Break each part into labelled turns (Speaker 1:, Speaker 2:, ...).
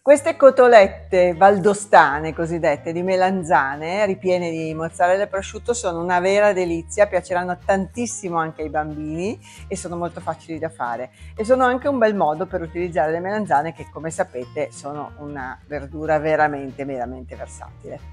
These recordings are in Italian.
Speaker 1: Queste cotolette valdostane cosiddette di melanzane ripiene di mozzarella e prosciutto sono una vera delizia, piaceranno tantissimo anche ai bambini e sono molto facili da fare e sono anche un bel modo per utilizzare le melanzane che, come sapete, sono una verdura veramente versatile.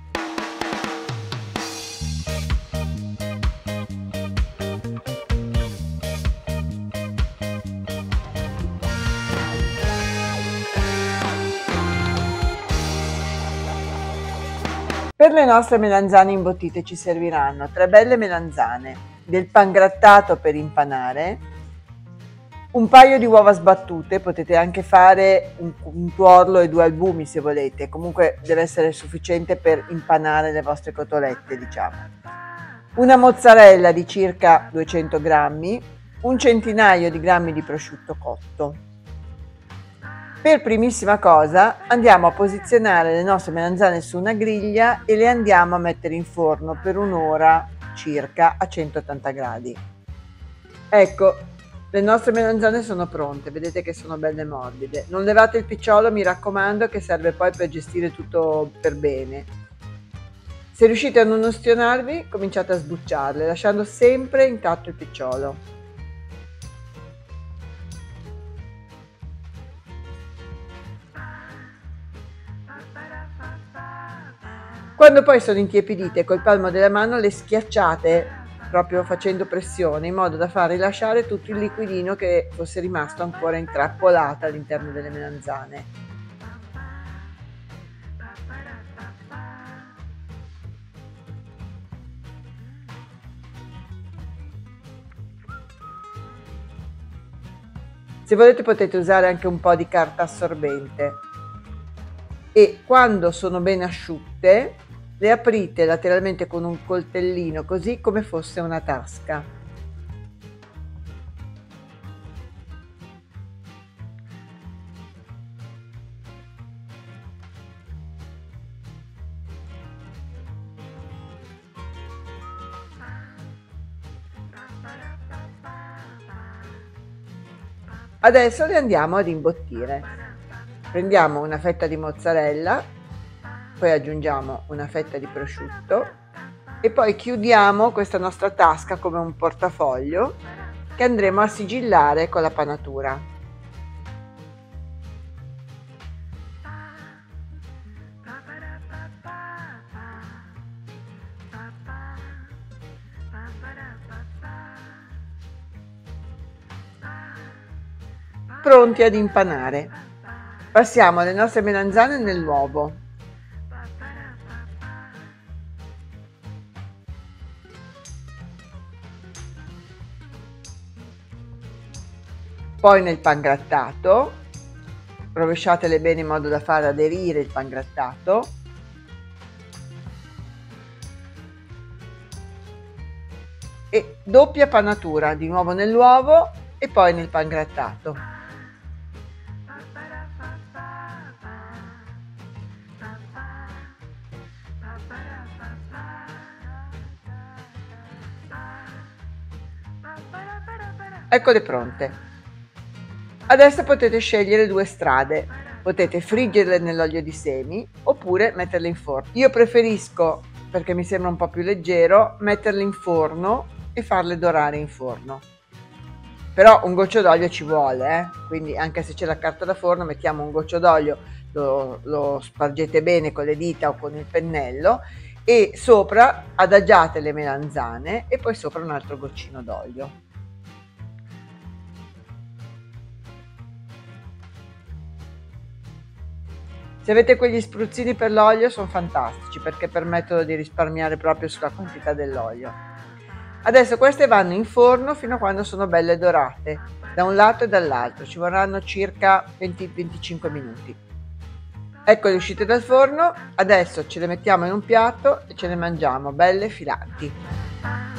Speaker 1: Per le nostre melanzane imbottite ci serviranno 3 belle melanzane, del pangrattato per impanare, un paio di uova sbattute, potete anche fare un tuorlo e 2 albumi se volete, comunque deve essere sufficiente per impanare le vostre cotolette, diciamo. Una mozzarella di circa 200 grammi, un centinaio di grammi di prosciutto cotto. Per primissima cosa andiamo a posizionare le nostre melanzane su una griglia e le andiamo a mettere in forno per un'ora circa a 180 gradi. Ecco, le nostre melanzane sono pronte, vedete che sono belle morbide. Non levate il picciolo, mi raccomando, che serve poi per gestire tutto per bene. Se riuscite a non ustionarvi, cominciate a sbucciarle, lasciando sempre intatto il picciolo. Quando poi sono intiepidite, col palmo della mano le schiacciate proprio facendo pressione in modo da far rilasciare tutto il liquidino che fosse rimasto ancora intrappolato all'interno delle melanzane. Se volete potete usare anche un po' di carta assorbente e quando sono ben asciutte le aprite lateralmente con un coltellino così come fosse una tasca. Adesso le andiamo ad imbottire. Prendiamo una fetta di mozzarella, poi aggiungiamo una fetta di prosciutto e poi chiudiamo questa nostra tasca come un portafoglio che andremo a sigillare con la panatura. Pronti ad impanare. Passiamo le nostre melanzane nell'uovo. Poi nel pangrattato, rovesciatele bene in modo da far aderire il pangrattato. E doppia panatura, di nuovo nell'uovo e poi nel pangrattato. Eccole pronte. Adesso potete scegliere 2 strade, potete friggerle nell'olio di semi oppure metterle in forno. Io preferisco, perché mi sembra un po' più leggero, metterle in forno e farle dorare in forno. Però un goccio d'olio ci vuole, quindi anche se c'è la carta da forno mettiamo un goccio d'olio, lo spargete bene con le dita o con il pennello e sopra adagiate le melanzane e poi sopra un altro goccino d'olio. Se avete quegli spruzzini per l'olio sono fantastici perché permettono di risparmiare proprio sulla quantità dell'olio. Adesso queste vanno in forno fino a quando sono belle dorate, da un lato e dall'altro, ci vorranno circa 20-25 minuti. Eccole uscite dal forno, adesso ce le mettiamo in un piatto e ce le mangiamo belle filanti.